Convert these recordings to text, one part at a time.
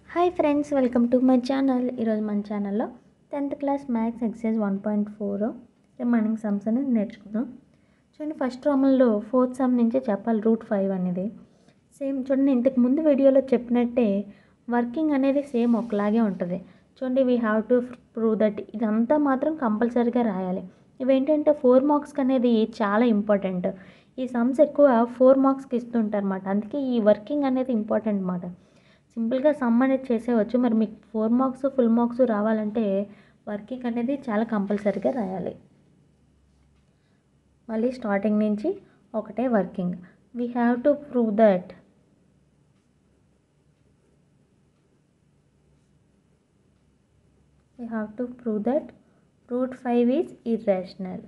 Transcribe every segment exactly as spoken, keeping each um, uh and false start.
Hi friends, welcome to my channel. ఈరోజు మన ఛానల్లో tenth class maths exercise one point four remaining sums అనేది నేర్చుకుందాం. చూడండి, ఫస్ట్ రామల్లో ఫోర్త్ సమ్ నుంచే చెప్పాలి. రూట్ ఫైవ్ అనేది సేమ్ చూడండి, ఇంతకు ముందు వీడియోలో చెప్పినట్టే వర్కింగ్ అనేది సేమ్ ఒకలాగే ఉంటుంది. చూడండి, we have to prove that ఇదంతా మాత్రం కంపల్సరీగా రాయాలి. ఇవేంటంటే ఫోర్ మార్క్స్కి అనేది చాలా ఇంపార్టెంట్. ఈ సమ్స్ ఎక్కువ ఫోర్ మార్క్స్కి ఇస్తుంటారు అన్నమాట. అందుకే ఈ వర్కింగ్ అనేది ఇంపార్టెంట్ అన్నమాట. సింపుల్గా సమ్ అనేది చేసేవచ్చు. మరి మీకు ఫోర్ మార్క్స్ ఫుల్ మార్క్స్ రావాలంటే వర్కింగ్ అనేది చాలా కంపల్సరీగా రాయాలి. మళ్ళీ స్టార్టింగ్ నుంచి ఒకటే working. We have to prove that we have to prove that root five is irrational.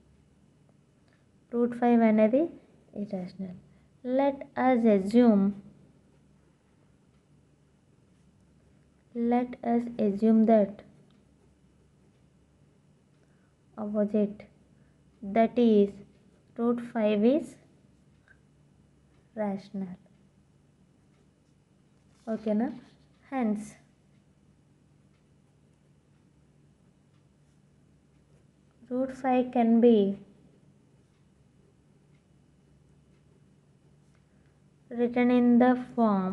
Root five అనేది irrational. Let us assume let us assume that opposite, that is root five is rational. Okay na? Hence root five can be written in the form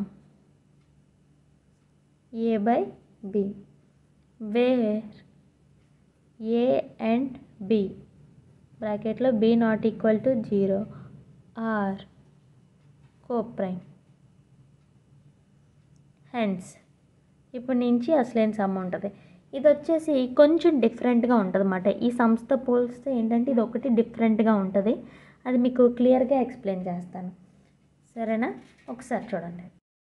A by B, where A and B bracket lo B not equal to zero are coprime. Hence ఇప్పుడు నుంచి అసలైన some ఉంటుంది. ఇది వచ్చేసి కొంచెం డిఫరెంట్గా ఉంటుంది అన్నమాట. ఈ సమ్స్తో పోలిస్తే ఏంటంటే ఇది ఒకటి డిఫరెంట్గా ఉంటుంది. అది మీకు క్లియర్గా ఎక్స్ప్లెయిన్ చేస్తాను, సరేనా? ఒకసారి చూడండి.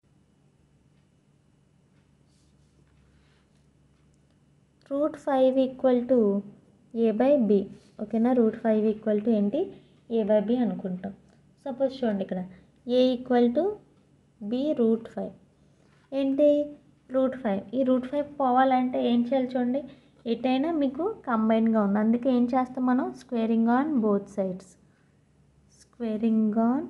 Root five equal to A by B. ఓకేనా? రూట్ ఫైవ్ ఈక్వల్ టు ఏంటి? ఏ బై బి అనుకుంటాం. సపోజ్ చూడండి, ఇక్కడ A equal to B root five. ఏంటి? Root five. ఈ రూట్ ఫైవ్ పోవాలంటే ఏం చేయాలి? చూడండి, ఎటైనా మీకు కంబైన్గా ఉంది. అందుకే ఏం చేస్తాం మనం? Squaring on both sides. Squaring on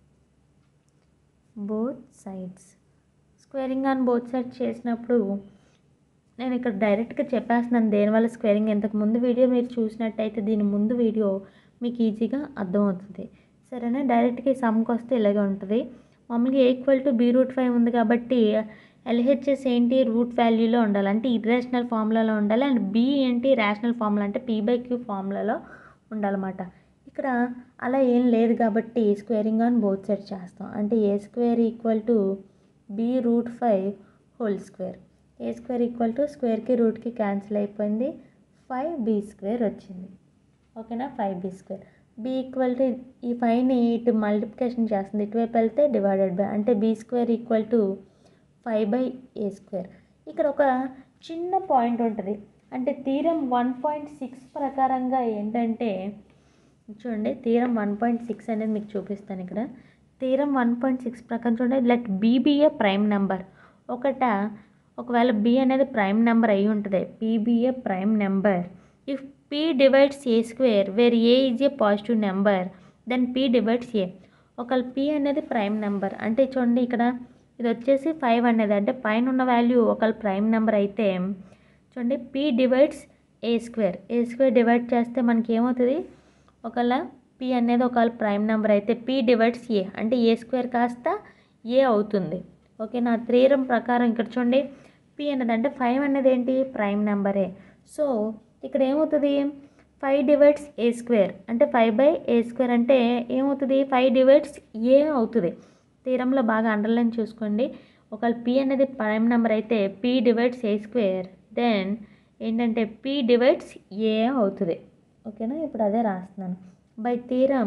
both sides. Squaring on both sides చేసినప్పుడు నేను ఇక్కడ డైరెక్ట్గా చెప్పేస్తున్నాను దేనివల్ల స్క్వేరింగ్. ఇంతకు ముందు వీడియో మీరు చూసినట్టయితే దీని ముందు వీడియో మీకు ఈజీగా అర్థమవుతుంది, సరేనా? డైరెక్ట్గా ఈ సమ్కి వస్తే ఇలాగే ఉంటుంది. మామూలుగా A equal to B root five ఉంది కాబట్టి ఎల్హెచ్ఎస్ ఏంటి? రూట్ వాల్యూలో ఉండాలి, అంటే ఇర్రేషనల్ ఫార్ములాలో ఉండాలి. అండ్ బీ ఏంటి? రేషనల్ ఫార్ములా, అంటే పీ బై క్యూ ఫార్ములాలో ఉండాలన్నమాట. ఇక్కడ అలా ఏం లేదు కాబట్టి స్క్వేరింగ్ ఆన్ బోత్ సైడ్ చేస్తాం. అంటే A square equal to B root five whole square. A square equal to స్క్వేర్కి రూట్కి క్యాన్సిల్ అయిపోయింది, ఫైవ్ బీ స్క్వేర్ వచ్చింది. ఓకేనా? Five B square. B equal to ఈ ఫైవ్ని ఇటు మల్టిప్లికేషన్ చేస్తుంది, ఇటువైపు వెళ్తే డివైడెడ్ బై, అంటే B square equal to five by A square. ఇక్కడ ఒక చిన్న పాయింట్ ఉంటుంది. అంటే థీరం వన్ పాయింట్ సిక్స్ ప్రకారంగా ఏంటంటే చూడండి, థీరం వన్ పాయింట్ సిక్స్ అనేది మీకు చూపిస్తాను ఇక్కడ. థీరం వన్ పాయింట్ సిక్స్ ప్రకారం చూడండి, let B be a prime number. ఒకట ఒకవేళ బి అనేది ప్రైమ్ నెంబర్ అయి ఉంటుంది, P be a prime number if P divides A square where A is a positive number then P divides A. ఒకవేళ P అనేది prime number అంటే చూడండి, ఇక్కడ ఇది వచ్చేసి ఫైవ్ అనేది అంటే పైన ఉన్న వాల్యూ ఒకవేళ ప్రైమ్ నెంబర్ అయితే చూడండి, P divides A square. A square divide చేస్తే మనకి ఏమవుతుంది? ఒకవేళ పీ అనేది ఒకవేళ ప్రైమ్ నెంబర్ అయితే పీ డివైడ్స్ ఏ, అంటే ఏ స్క్వేర్ కాస్త ఏ అవుతుంది. ఓకే, నా థీరం ప్రకారం ఇక్కడ చూడండి, పీ అనేది అంటే ఫైవ్ అనేది ఏంటి? ప్రైమ్ నెంబరే. సో ఇక్కడ ఏమవుతుంది? ఫైవ్ డివైడ్స్ ఏ స్క్వేర్ అంటే ఫైవ్ బై ఏ స్క్వేర్ అంటే ఏమవుతుంది? ఫైవ్ డివైడ్స్ ఏ అవుతుంది. థీరంలో బాగా అండర్లైన్ చూసుకోండి. ఒకవేళ పీ అనేది ప్రైమ్ నెంబర్ అయితే P divides A square, then ఏంటంటే పీ డివైడ్స్ ఏ అవుతుంది. ఓకేనా? ఇప్పుడు అదే రాస్తున్నాను. By theorem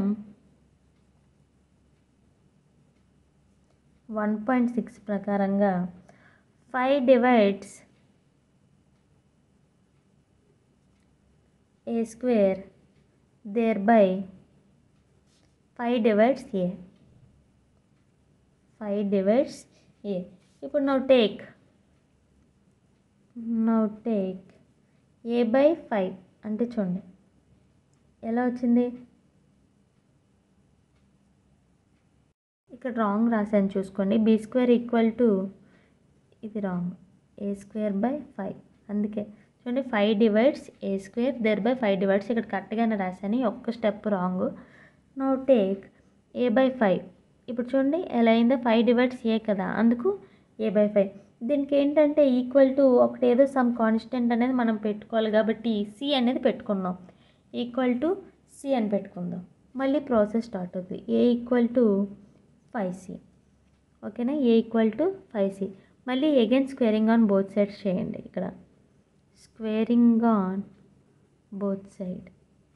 one point six ప్రకారంగా five divides A square, thereby five divides A. Five divides A. ఇప్పుడు now take now take A by five. అంటే చూడండి ఎలా వచ్చింది? ఇక్కడ రాంగ్ రాశాను చూసుకోండి. బీ స్క్వేర్ ఈక్వల్ టు ఇది wrong. A square by five. అందుకే చూడండి five divides A square thereby five divides ఇక్కడ కరెక్ట్గానే రాశాను. ఒక్క step wrong. No take A by five. ఇప్పుడు చూడండి ఎలా అయిందో, ఫైవ్ డివైడ్స్ ఏ కదా, అందుకు ఏ బై ఫైవ్. దీనికి ఏంటంటే ఈక్వల్ టు ఒకటి ఏదో సమ్ కాన్స్టెంట్ అనేది మనం పెట్టుకోవాలి కాబట్టి సి అనేది పెట్టుకుందాం. ఈక్వల్ టు సి అని పెట్టుకుందాం. మళ్ళీ ప్రాసెస్ స్టార్ట్ అవుతుంది. A equal to five C. ఓకేనా, A equal to five C. మళ్ళీ again squaring on both sides చేయండి. ఇక్కడ స్క్వేరింగ్ ఆన్ బోత్ సైడ్.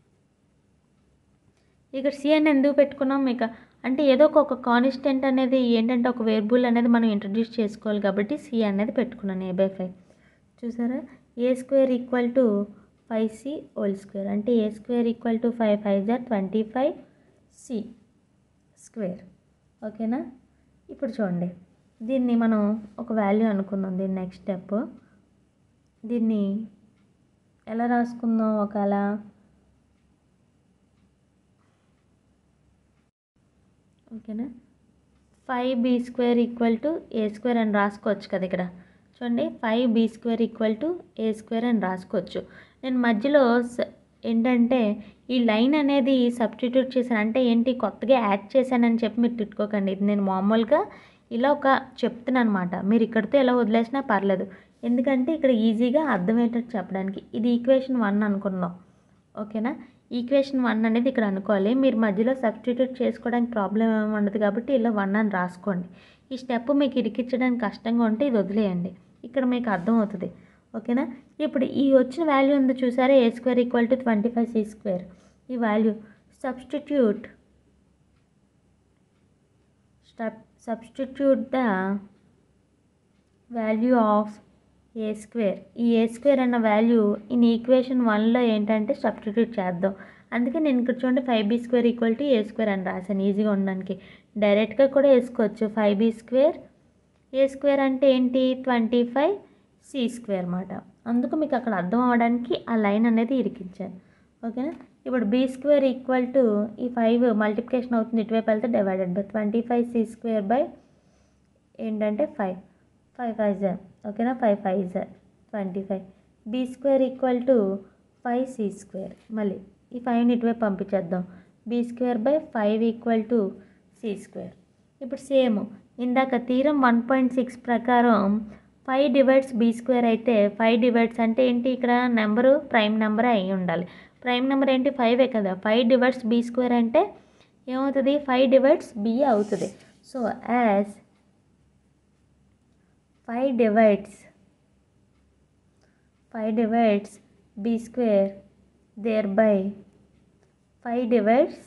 ఇక్కడ సి అని ఎందుకు పెట్టుకున్నాం మీకు అంటే ఏదో ఒక కాన్స్టెంట్ అనేది ఏంటంటే ఒక వేరియబుల్ అనేది మనం ఇంట్రడ్యూస్ చేసుకోవాలి కాబట్టి సి అనేది పెట్టుకున్నాను. A by five. చూసారా, A square equal to five C whole square అంటే A square equal to five five జా ట్వంటీ ఫైవ్ సి స్క్వేర్. ఓకేనా, ఇప్పుడు చూడండి దీన్ని మనం ఒక వాల్యూ అనుకుందాం. దీన్ని నెక్స్ట్ స్టెప్ దీన్ని ఎలా రాసుకుందాం, ఒకవేళ ఓకేనా five B square equal to A square అని రాసుకోవచ్చు కదా. ఇక్కడ చూడండి five B square equal to A square అని రాసుకోవచ్చు. నేను మధ్యలో ఏంటంటే ఈ లైన్ అనేది సబ్స్టిట్యూట్ చేశాను. అంటే ఏంటి కొత్తగా యాడ్ చేశానని చెప్పి మీరు తిట్టుకోకండి. ఇది నేను మామూలుగా ఇలా ఒక చెప్తున్నాను అనమాట. మీరు ఇక్కడితో ఎలా వదిలేసినా పర్లేదు, ఎందుకంటే ఇక్కడ ఈజీగా అర్థమయ్యేటట్టు చెప్పడానికి. ఇది ఈక్వేషన్ వన్ అనుకుందాం. ఓకేనా, ఈక్వేషన్ వన్ అనేది ఇక్కడ అనుకోవాలి. మీరు మధ్యలో సబ్స్టిట్యూట్ చేసుకోవడానికి ప్రాబ్లం ఏమి ఉండదు కాబట్టి ఇలా వన్ అని రాసుకోండి. ఈ స్టెప్ మీకు ఇరికించడానికి కష్టంగా ఉంటే ఇది వదిలేయండి, ఇక్కడ మీకు అర్థమవుతుంది. ఓకేనా, ఇప్పుడు ఈ వచ్చిన వాల్యూ ఉంది చూసారా, A square equal to twenty five C square. ఈ value substitute substitute the value of A square. ఈ ఏ స్క్వేర్ అన్న వాల్యూ ఇన్ ఈక్వేషన్ వన్లో ఏంటంటే సబ్స్టిట్యూట్ చేద్దాం. అందుకే నేను ఇక్కడ చూడండి five B square equal to A square అని రాశాను ఈజీగా ఉండడానికి. డైరెక్ట్గా కూడా వేసుకోవచ్చు. Five B square A square అంటే ఏంటి ట్వంటీ ఫైవ్ సి స్క్వేర్ అన్నమాట. అందుకు మీకు అక్కడ అర్థం అవ్వడానికి ఆ లైన్ అనేది ఇరికించాను. ఓకేనా, ఇప్పుడు బీ స్క్వేర్ ఈక్వల్ టు ఈ ఫైవ్ మల్టిప్లికేషన్ అవుతుంది ఇటువైపు వెళ్తే divided by twenty five C square by ఏంటంటే ఫైవ్ ఫైవ్ ఫైవ్ జర్. ఓకేనా, ఫైవ్ ఫైవ్ జర్ twenty five. B square equal to five C square. మళ్ళీ ఈ ఫైవ్ని ఇటువైపు పంపించేద్దాం. B square by five equal to C square. ఇప్పుడు సేమ్ ఇందాక థీరం వన్ పాయింట్ సిక్స్ ప్రకారం ఫైవ్ డివైడ్స్ బీ స్క్వేర్ అయితే ఫైవ్ డివైడ్స్ అంటే ఏంటి, ఇక్కడ నెంబరు ప్రైమ్ నెంబర్ అయి ఉండాలి. ప్రైమ్ నెంబర్ ఏంటి ఫైవే కదా. ఫైవ్ డివైడ్స్ బీ స్క్వేర్ అంటే ఏమవుతుంది, ఫైవ్ డివైడ్స్ బీ అవుతుంది. So as five divides five divides B square thereby five divides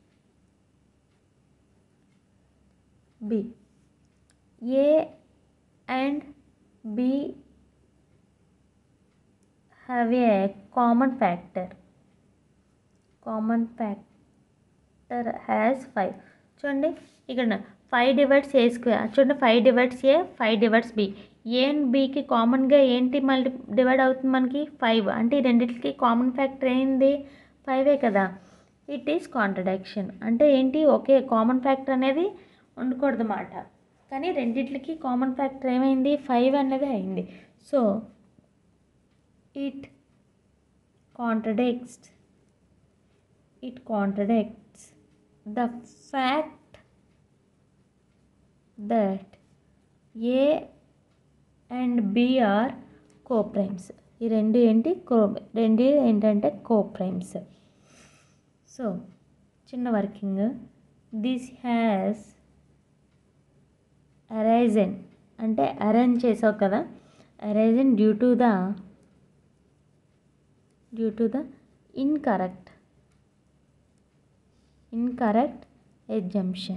B. A and B have a common factor. Common factor has five. చూడండి ఇక్కడ five divides A square. చూడండి five divides A, five divides B. A and బికి కామన్గా ఏంటి మళ్ళీ divide అవుతుంది మనకి five. అంటే ఈ రెండింటికి కామన్ ఫ్యాక్టర్ ఏంది ఫైవే కదా. It is contradiction. అంటే ఏంటి, ఓకే కామన్ ఫ్యాక్టర్ అనేది ఉండకూడదు అన్నమాట, కానీ రెండింటికి కామన్ ఫ్యాక్టర్ ఏమైంది ఫైవ్ అనేది అయింది. So it contradicts it contradicts the fact that A and B are co-primes. ఈ రెండు ఏంటి కో రెండు ఏంటంటే co-primes. సో చిన్న వర్కింగ్, దిస్ హ్యాస్ అరైజన్ అంటే అరేంజ్ చేసావు కదా, arisen due to the due to the incorrect incorrect assumption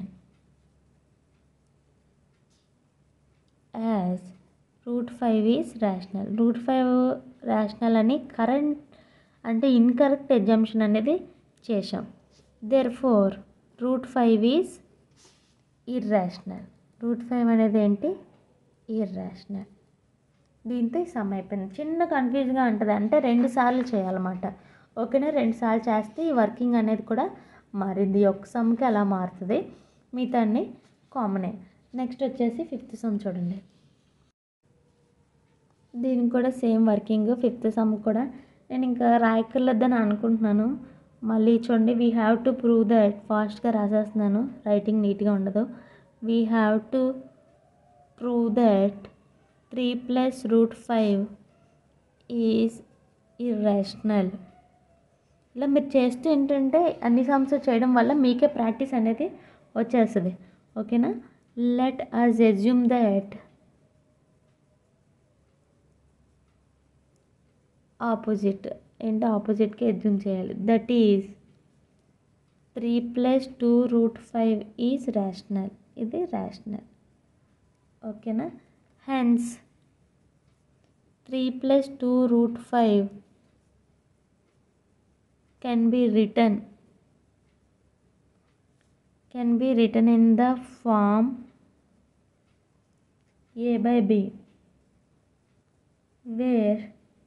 as root five is rational. Root five rational అని కరెంట్ అంటే ఇన్కరెక్ట్ ఎగ్జంప్షన్ అనేది చేసాం. Therefore root five is irrational. Root five అనేది ఏంటి irrational. దీంతో ఈ సమ్ అయిపోయింది. చిన్న కన్ఫ్యూజ్గా ఉంటుంది, అంటే రెండు సార్లు చేయాలన్నమాట. ఓకేనా, రెండు సార్లు చేస్తే ఈ వర్కింగ్ అనేది కూడా మారింది. ఒక సమ్కి అలా మారుతుంది, మిగతా అన్ని కామనే. నెక్స్ట్ వచ్చేసి ఫిఫ్త్ సమ్ చూడండి. దీనికి కూడా సేమ్ వర్కింగ్. ఫిఫ్త్ సమ్ కూడా నేను ఇంకా రాయక్కర్లేదని అనుకుంటున్నాను. మళ్ళీ చూడండి, we have to prove that. ఫాస్ట్గా రాసేస్తున్నాను, రైటింగ్ నీట్గా ఉండదు. We have to prove that three plus root five is irrational. ఇలా మీరు చేస్తూ ఏంటంటే అన్ని సమ్స్ చేయడం వల్ల మీకే ప్రాక్టీస్ అనేది వచ్చేస్తుంది. ఓకేనా. Let us assume that opposite ఏంటో ఆపోజిట్కి అజ్యూమ్ చేయాలి. That is three plus two root five is rational. ఇది రేషనల్. ఓకేనా. Hence three plus two root five can be written can be written in the form a by b, where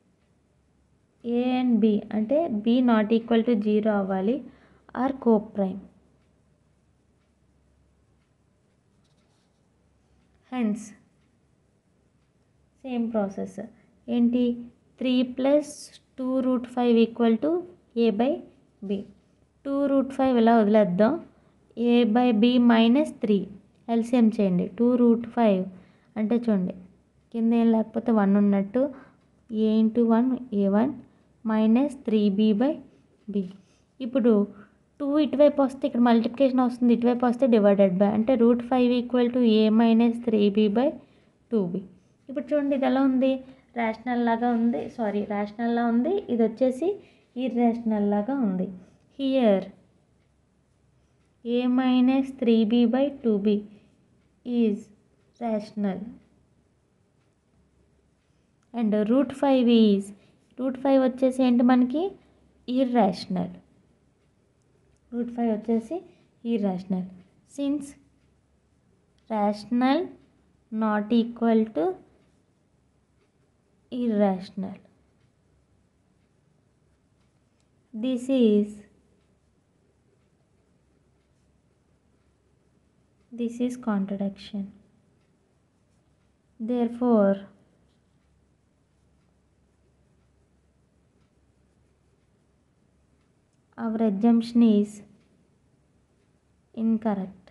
a and b అంటే b not equal to zero అవ్వాలి, are coprime. Hence same process ఏంటి, three plus two root five equal to A by B. Two root five ఇలా వదిలేద్దాం. A by B minus three LCM చేయండి. Two root five అంటే చూడండి కింద ఏం లేకపోతే వన్ ఉన్నట్టు, A into one A one minus three B by B. ఇప్పుడు టూ ఇటువైపు వస్తే ఇక్కడ మల్టిప్లికేషన్ వస్తుంది, ఇటువైపు వస్తే డివైడెడ్ బై, అంటే root five equal to A minus three B by two b. ఇప్పుడు చూడండి ఇది ఎలా ఉంది, రేషనల్ లాగా ఉంది, సారీ రేషనల్లా ఉంది. ఇది వచ్చేసి ఇర్రేషనల్ లాగా ఉంది. Here a minus three B by two b is rational and root five is, root five వచ్చేసి ఏంటి మనకి ఇర్రేషనల్. రూట్ ఫైవ్ వచ్చేసి irrational. Since rational not equal to irrational, this is this is contradiction. Therefore our assumption is incorrect.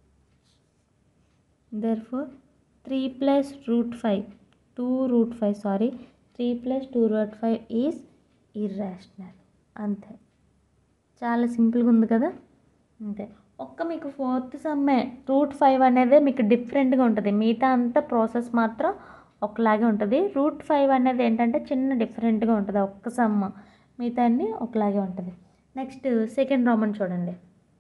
Therefore three plus root five two root five sorry three plus two root five is irrational. అంతే, చాలా సింపుల్గా ఉంది కదా. అంతే. ఒక్క మీకు fourth సమ్మే route five అనేది మీకు డిఫరెంట్గా ఉంటుంది, మిగతా అంతా ప్రాసెస్ మాత్రం ఒకలాగే ఉంటుంది. రూట్ ఫైవ్ అనేది ఏంటంటే చిన్న డిఫరెంట్గా ఉంటుంది ఒక్క సమ్, మిగతా అన్నీ ఒకలాగే ఉంటుంది. నెక్స్ట్ సెకండ్ రోమన్ చూడండి.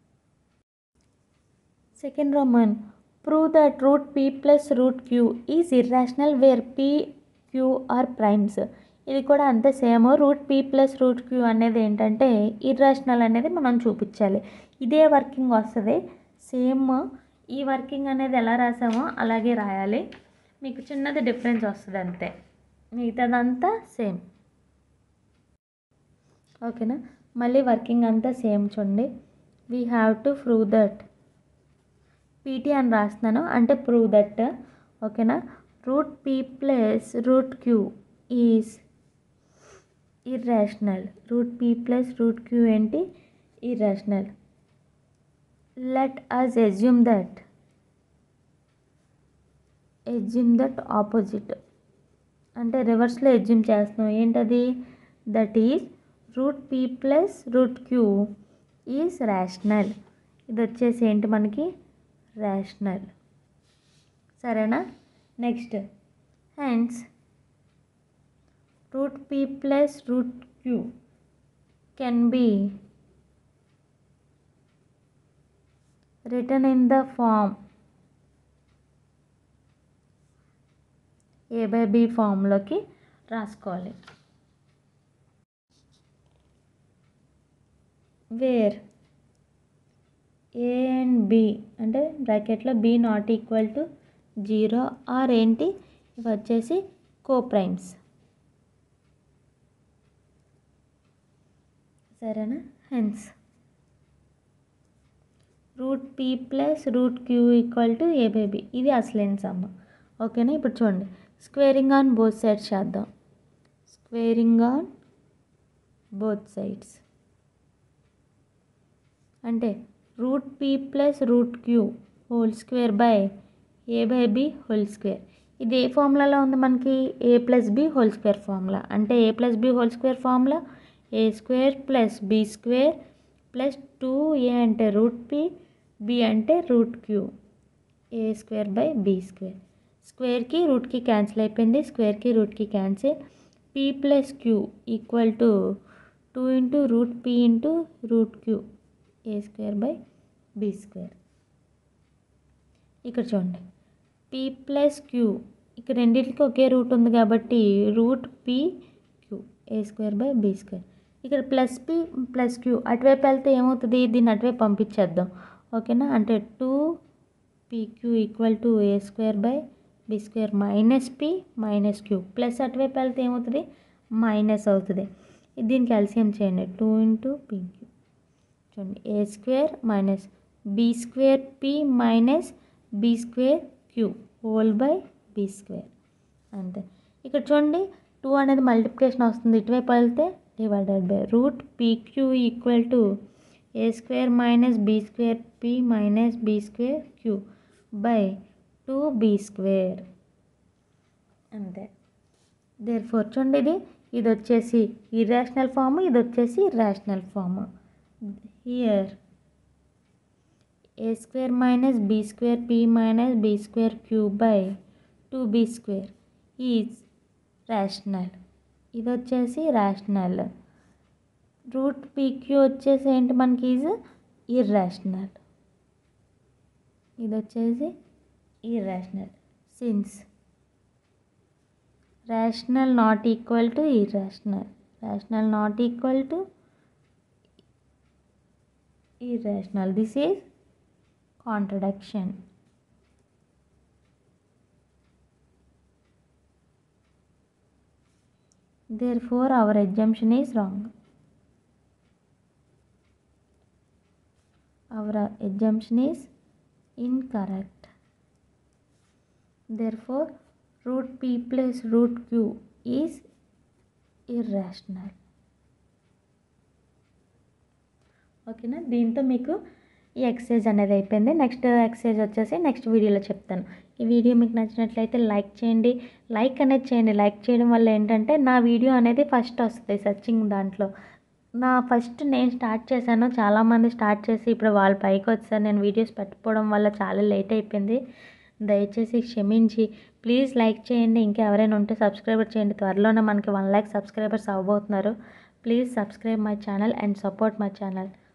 Second Roman, prove that root p plus root q is irrational where p, q are primes. ఇది కూడా అంతే same. Root p plus root q అనేది ఏంటంటే ఇర్రేషనల్ అనేది మనం చూపించాలి. ఇదే వర్కింగ్ వస్తుంది సేమ్. ఈ వర్కింగ్ అనేది ఎలా రాసామో అలాగే రాయాలి. మీకు చిన్నది డిఫరెన్స్ వస్తుంది అంతే, మిగతాదంతా సేమ్. ఓకేనా. మళ్ళీ వర్కింగ్ అంతా సేమ్ చూడండి. We have to prove that PT అని రాస్తున్నాను అంటే ప్రూవ్ దట్. ఓకేనా. Root p plus root q is irrational. Root p plus root q ఏంటి irrational. Let us assume that assume that opposite అంటే రివర్స్లో అజ్యూమ్ చేస్తున్నాం. ఏంటది, that is root p plus root q is rational. ఇది వచ్చేసి ఏంటి మనకి రేషనల్. సరేనా. Next hence root p plus root q can be written in the form a by b ఫామ్లోకి రాసుకోవాలి. వేర్ ఏ అండ్ బి అంటే బ్రాకెట్లో b not equal to zero are ఏంటి ఇవి వచ్చేసి కోప్రైమ్స్. సరేనా. Hence root p plus root q equal to A by b ఇది అసలైన సమ్. ఓకేనా. ఇప్పుడు చూడండి స్క్వేరింగ్ ఆన్ బోత్ సైడ్స్ చేద్దాం. స్క్వేరింగ్ ఆన్ బోత్ సైడ్స్ అంటే root p plus root q whole square by a by b whole square. ఇది ఏ ఫార్ములాలో ఉంది మనకి? A plus b whole square formula. అంటే a plus b whole square formula a square plus b square plus two a అంటే root p, b అంటే root q, a square by b square. స్క్వేర్కి రూట్కి క్యాన్సిల్ అయిపోయింది, స్క్వేర్కి రూట్కి cancel. P plus q equal to two into root p into root q, a square by b square. ఇక్కడ చూడండి P plus queue, ఇక్కడ రెండింటికి ఒకే రూట్ ఉంది కాబట్టి root p q, a square by b square. ఇక్కడ ప్లస్ పీ ప్లస్ క్యూ అటువైపు వెళ్తే ఏమవుతుంది? దీన్ని అటువైపు పంపించేద్దాం. ఓకేనా? అంటే two p q equal to A square by b square minus p minus q. Plus అటువైపు వెళ్తే ఏమవుతుంది? మైనస్ అవుతుంది. దీనికి ఎల్సిఎం చేయండి. టూ ఇంటూ పీక్యూ చూడండి a square minus b square p minus b square q whole by b square. అంతే. ఇక్కడ చూడండి టూ అనేది మల్టిప్లికేషన్ వస్తుంది, ఇటువైపు వెళ్తే divided by root p q equal to A square minus b square p minus b square q by two b square. అంతే. Therefore చూడండి ఇది ఇది వచ్చేసి ఇర్రేషనల్ ఫామ్, ఇది వచ్చేసి rational form. Here a square minus b square p minus b square q by two b square is rational. ఇది వచ్చేసి rational. Root p q వచ్చేసి ఏంటి మనకి? Is irrational. ఇది వచ్చేసి irrational. Since rational not equal to irrational, rational not equal to irrational. This is contradiction. Therefore, our assumption is wrong. Our assumption is incorrect. Therefore, root p plus root q is irrational. ఓకేనా? దీంతో మీకు ఈ exercise అనేది అయిపోయింది. Next exercise వచ్చేసి next వీడియోలో చెప్తాను. ఈ వీడియో మీకు నచ్చినట్లయితే లైక్ చేయండి. లైక్ అనేది చేయండి. లైక్ చేయడం వల్ల ఏంటంటే నా వీడియో అనేది ఫస్ట్ వస్తుంది సర్చింగ్ దాంట్లో. నా ఫస్ట్ నేను స్టార్ట్ చేశాను, చాలామంది స్టార్ట్ చేసి ఇప్పుడు వాళ్ళ పైకి వచ్చారు. నేను వీడియోస్ పెట్టకపోవడం వల్ల చాలా లేట్ అయిపోయింది. దయచేసి క్షమించి ప్లీజ్ లైక్ చేయండి. ఇంకా ఎవరైనా ఉంటే సబ్స్క్రైబర్ చేయండి. త్వరలోనే మనకి వన్ ల్యాక్ సబ్స్క్రైబర్స్ అవ్వబోతున్నారు. Please subscribe my channel and support my channel.